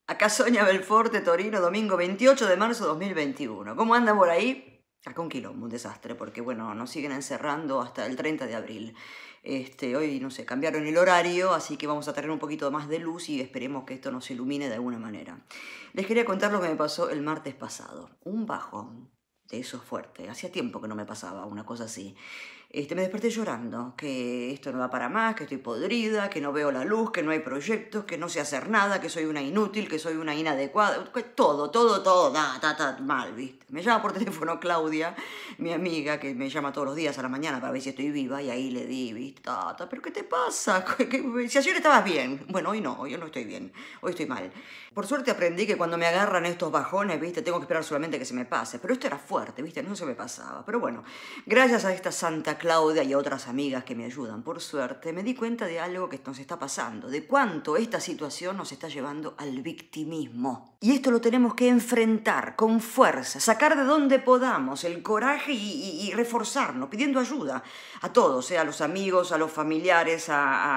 Acá Sonia Belforte, Torino, domingo 28 de marzo de 2021. ¿Cómo andan por ahí? Acá un quilombo, un desastre, porque bueno, nos siguen encerrando hasta el 30 de abril. Hoy, no sé, cambiaron el horario, así que vamos a tener un poquito más de luz y esperemos que esto nos ilumine de alguna manera. Les quería contar lo que me pasó el martes pasado. Un bajón de esos fuertes. Hacía tiempo que no me pasaba una cosa así. Me desperté llorando, que esto no va para más, que estoy podrida, que no veo la luz, que no hay proyectos, que no sé hacer nada, que soy una inútil, que soy una inadecuada, todo, mal, ¿viste? Me llama por teléfono Claudia, mi amiga, que me llama todos los días a la mañana para ver si estoy viva, y ahí le di, ¿viste? Tata, ¿pero qué te pasa? Si ayer estabas bien. Bueno, hoy no estoy bien, hoy estoy mal. Por suerte aprendí que cuando me agarran estos bajones, ¿viste? Tengo que esperar solamente que se me pase, pero esto era fuerte, ¿viste? No se me pasaba, pero bueno, gracias a esta Santa Claudia y a otras amigas que me ayudan, por suerte, me di cuenta de algo que nos está pasando, de cuánto esta situación nos está llevando al victimismo. Y esto lo tenemos que enfrentar con fuerza, sacar de donde podamos el coraje y reforzarnos, pidiendo ayuda a todos, a los amigos, a los familiares,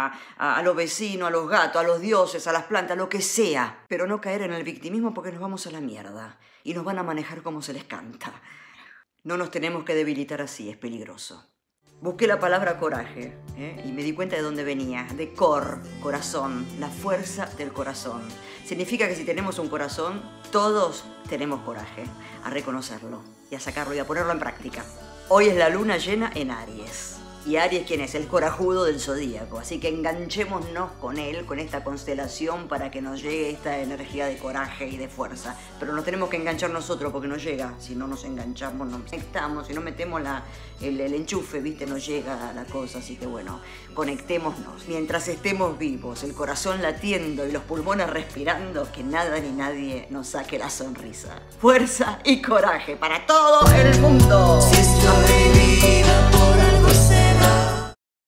a los vecinos, a los gatos, a los dioses, a las plantas, lo que sea. Pero no caer en el victimismo porque nos vamos a la mierda y nos van a manejar como se les canta. No nos tenemos que debilitar así, es peligroso. Busqué la palabra coraje y me di cuenta de dónde venía, de corazón, la fuerza del corazón. Significa que si tenemos un corazón, todos tenemos coraje, a reconocerlo y a sacarlo y a ponerlo en práctica. Hoy es la luna llena en Aries. Y Aries, ¿quién es? El corajudo del zodíaco. Así que enganchémonos con él, con esta constelación, para que nos llegue esta energía de coraje y de fuerza. Pero nos tenemos que enganchar nosotros porque no llega. Si no nos enganchamos, nos conectamos. Si no metemos el enchufe, ¿viste? No llega la cosa. Así que bueno, conectémonos. Mientras estemos vivos, el corazón latiendo y los pulmones respirando, que nada ni nadie nos saque la sonrisa. Fuerza y coraje para todo el mundo.